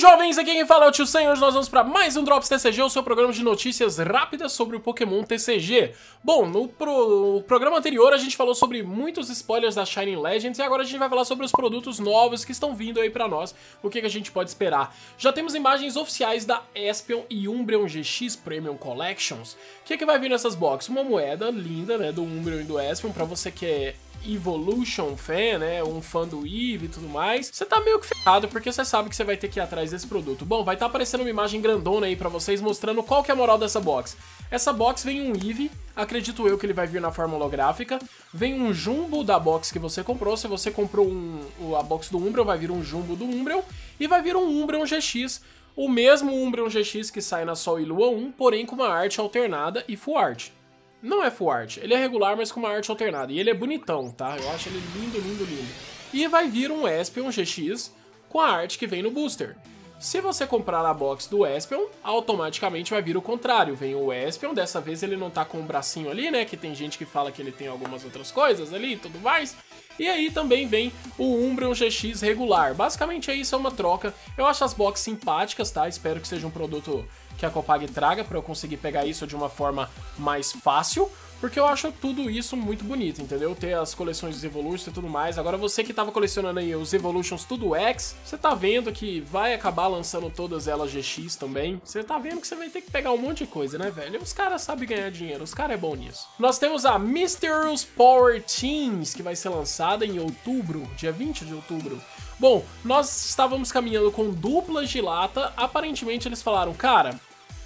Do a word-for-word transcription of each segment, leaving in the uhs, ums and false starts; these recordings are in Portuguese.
jovens, aqui quem fala é o Tio Sam. Hoje nós vamos para mais um Drops T C G, o seu programa de notícias rápidas sobre o Pokémon T C G. Bom, no pro... programa anterior a gente falou sobre muitos spoilers da Shining Legends e agora a gente vai falar sobre os produtos novos que estão vindo aí pra nós, o que, que a gente pode esperar. Já temos imagens oficiais da Espeon e Umbreon G X Premium Collections. O que, que vai vir nessas boxes? Uma moeda linda, né, do Umbreon e do Espeon, pra você que é Evolution fan, né, um fã do Eevee e tudo mais, você tá meio que ferrado, porque você sabe que você vai ter que ir atrás desse produto. Bom, vai estar tá aparecendo uma imagem grandona aí pra vocês, mostrando qual que é a moral dessa box. Essa box vem um Eevee, acredito eu que ele vai vir na forma holográfica, vem um Jumbo da box que você comprou, se você comprou um, a box do Umbreon, vai vir um Jumbo do Umbreon, e vai vir um Umbreon G X, o mesmo Umbreon G X que sai na Sol e Lua um, porém com uma arte alternada e full art. Não é full art, ele é regular, mas com uma arte alternada. E ele é bonitão, tá? Eu acho ele lindo, lindo, lindo. E vai vir um Espeon G X com a arte que vem no booster. Se você comprar na box do Espeon, automaticamente vai vir o contrário. Vem o Espeon, dessa vez ele não tá com o bracinho ali, né? Que tem gente que fala que ele tem algumas outras coisas ali e tudo mais. E aí também vem o Umbreon G X regular. Basicamente é isso, é uma troca. Eu acho as boxes simpáticas, tá? Espero que seja um produto que a Copag traga para eu conseguir pegar isso de uma forma mais fácil, porque eu acho tudo isso muito bonito, entendeu? Ter as coleções dos Evolutions e tudo mais. Agora você que tava colecionando aí os Evolutions tudo X, você tá vendo que vai acabar lançando todas elas G X também. Você tá vendo que você vai ter que pegar um monte de coisa, né, velho? Os caras sabem ganhar dinheiro, os caras é bom nisso. Nós temos a Mysterious Power Teams, que vai ser lançada em outubro, dia vinte de outubro. Bom, nós estávamos caminhando com duplas de lata, aparentemente eles falaram, cara,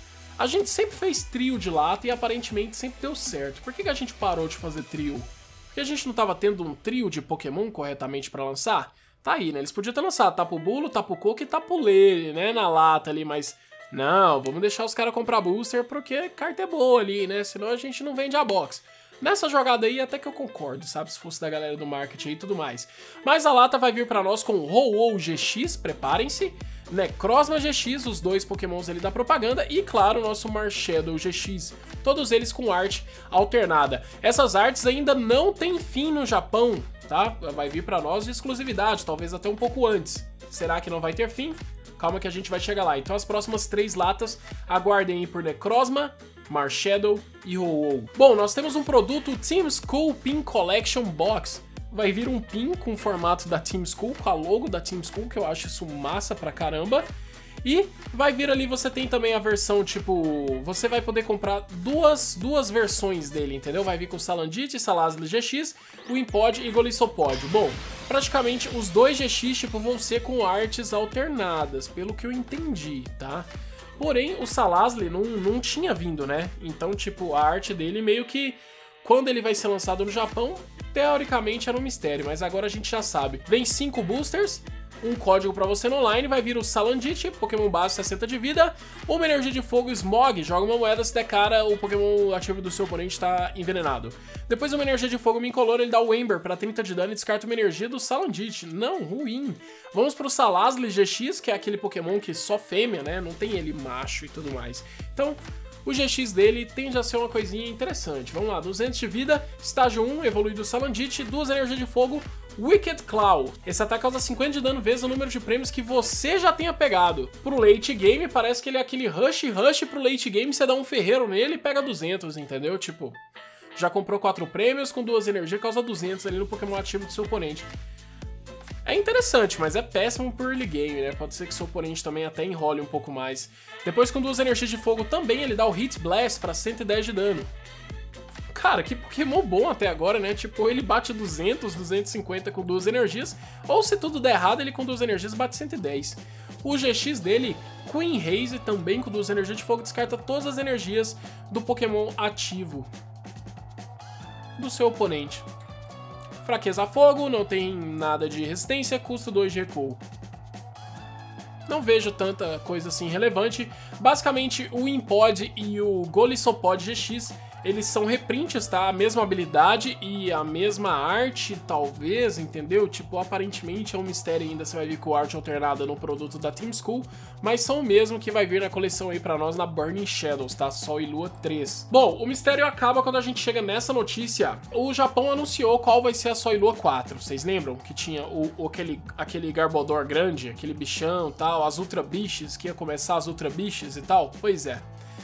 a gente sempre fez trio de lata e aparentemente sempre deu certo. Por que, que a gente parou de fazer trio? Porque a gente não estava tendo um trio de Pokémon corretamente para lançar? Tá aí, né? Eles podiam ter lançado Tapu Bulo, Tapu Koko e Tapu Lele, né? Na lata ali, mas não, vamos deixar os caras comprar booster porque a carta é boa ali, né? Senão a gente não vende a box. Nessa jogada aí até que eu concordo, sabe? Se fosse da galera do marketing e tudo mais. Mas a lata vai vir pra nós com Ho-Oh G X, preparem-se. Necrozma G X, os dois pokémons ali da propaganda. E claro, o nosso Marshadow G X. Todos eles com arte alternada. Essas artes ainda não tem fim no Japão, tá? Vai vir pra nós de exclusividade, talvez até um pouco antes. Será que não vai ter fim? Calma que a gente vai chegar lá. Então as próximas três latas, aguardem aí por Necrozma, Marshadow e Ho-Oh. Bom, nós temos um produto Team School Pin Collection Box. Vai vir um pin com o formato da Team School, com a logo da Team School, que eu acho isso massa pra caramba. E vai vir ali, você tem também a versão, tipo, você vai poder comprar duas, duas versões dele, entendeu? Vai vir com Salandit, Salazzle G X, o Impod e Golisopod. Bom, praticamente os dois G X, tipo, vão ser com artes alternadas, pelo que eu entendi, tá? Porém, o Salazzle não, não tinha vindo, né? Então, tipo, a arte dele meio que, quando ele vai ser lançado no Japão, teoricamente era um mistério, mas agora a gente já sabe. Vem cinco boosters, um código pra você no online, vai vir o Salandit, Pokémon base sessenta de vida, uma energia de fogo Smog, joga uma moeda se der cara, o Pokémon ativo do seu oponente tá envenenado. Depois uma energia de fogo Mincolor, ele dá o Ember pra trinta de dano e descarta uma energia do Salandit. Não, ruim. Vamos pro Salazzle G X, que é aquele Pokémon que só fêmea, né, não tem ele macho e tudo mais. Então, o G X dele tende a ser uma coisinha interessante. Vamos lá, duzentos de vida, estágio um, evoluído Salandit, duas energias de fogo, Wicked Claw. Esse ataque causa cinquenta de dano vezes o número de prêmios que você já tenha pegado. Pro late game, parece que ele é aquele rush rush pro late game, você dá um ferreiro nele e pega duzentos, entendeu? Tipo, já comprou quatro prêmios com duas energias, causa duzentos ali no Pokémon ativo do seu oponente. É interessante, mas é péssimo pro early game, né? Pode ser que seu oponente também até enrole um pouco mais. Depois, com duas energias de fogo, também ele dá o Hit Blast pra cento e dez de dano. Cara, que Pokémon bom até agora, né? Tipo, ele bate duzentos, duzentos e cinquenta com duas energias, ou se tudo der errado, ele com duas energias bate cento e dez. O G X dele, Queen Haze, também com duas energias de fogo, descarta todas as energias do Pokémon ativo do seu oponente. Fraqueza a fogo, não tem nada de resistência, custo dois de recuo. Não vejo tanta coisa assim relevante. Basicamente, o Impod e o Golisopod G X, eles são reprints, tá? A mesma habilidade e a mesma arte, talvez, entendeu? Tipo, aparentemente é um mistério ainda, você vai ver com arte alternada no produto da Team School, mas são o mesmo que vai vir na coleção aí pra nós na Burning Shadows, tá? Sol e Lua três. Bom, o mistério acaba quando a gente chega nessa notícia. O Japão anunciou qual vai ser a Sol e Lua quatro, vocês lembram? Que tinha o, o, aquele, aquele Garbodor grande, aquele bichão e tal, as Ultra Biches, que ia começar as Ultra Biches e tal? Pois é.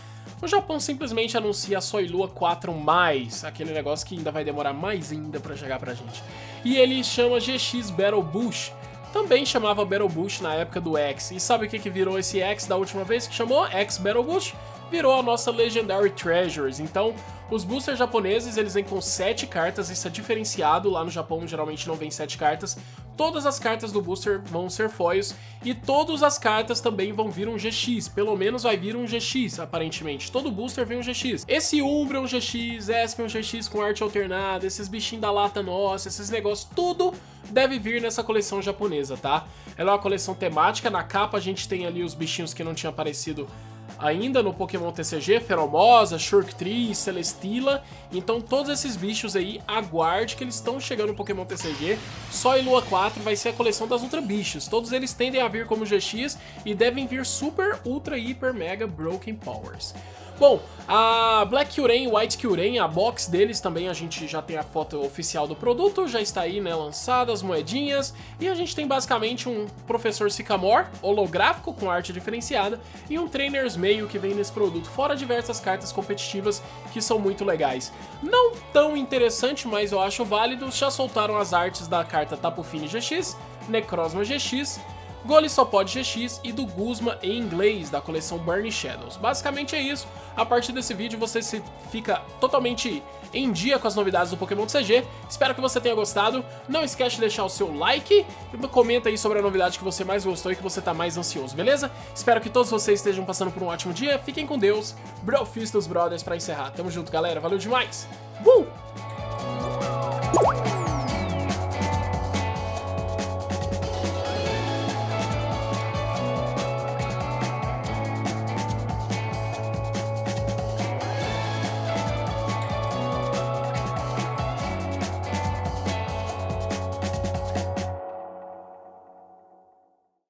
O Japão simplesmente anuncia a Sol e Lua quatro mais, aquele negócio que ainda vai demorar mais ainda pra chegar pra gente. E ele chama G X Battle Bush, também chamava Battle Bush na época do X. E sabe o que que virou esse X da última vez que chamou? X Battle Bush? Virou a nossa Legendary Treasures. Então, os boosters japoneses, eles vêm com sete cartas, isso é diferenciado, lá no Japão geralmente não vem sete cartas. Todas as cartas do booster vão ser foils e todas as cartas também vão vir um G X, pelo menos vai vir um G X, aparentemente. Todo booster vem um G X. Esse Umbra é um G X, Esp é um G X com arte alternada, esses bichinhos da lata nossa, esses negócios, tudo deve vir nessa coleção japonesa, tá? Ela é uma coleção temática, na capa a gente tem ali os bichinhos que não tinham aparecido ainda no Pokémon T C G, Feromosa, Sharktree, Celesteela. Então todos esses bichos aí, aguarde que eles estão chegando no Pokémon T C G. Sol e Lua quatro vai ser a coleção das Ultra Bichos. Todos eles tendem a vir como G X e devem vir Super, Ultra, Hyper, Mega, Broken Powers. Bom, a Black Kyurem e White Kyurem, a box deles também, a gente já tem a foto oficial do produto, já está aí, né, lançada, as moedinhas, e a gente tem basicamente um Professor Sycamore holográfico com arte diferenciada e um Trainers Meio que vem nesse produto, fora diversas cartas competitivas que são muito legais. Não tão interessante, mas eu acho válido, já soltaram as artes da carta Tapu Fini G X, Necrozma G X, Golisopod G X e do Guzma em inglês, da coleção Burning Shadows. Basicamente é isso. A partir desse vídeo você se fica totalmente em dia com as novidades do Pokémon T C G. Espero que você tenha gostado. Não esquece de deixar o seu like e comenta aí sobre a novidade que você mais gostou e que você tá mais ansioso, beleza? Espero que todos vocês estejam passando por um ótimo dia. Fiquem com Deus. Brofist dos Brothers pra encerrar. Tamo junto, galera. Valeu demais. Uh!